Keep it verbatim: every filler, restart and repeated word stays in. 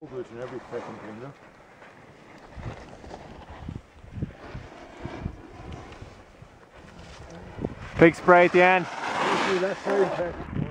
Good in every second window. Big spray at the end. That's very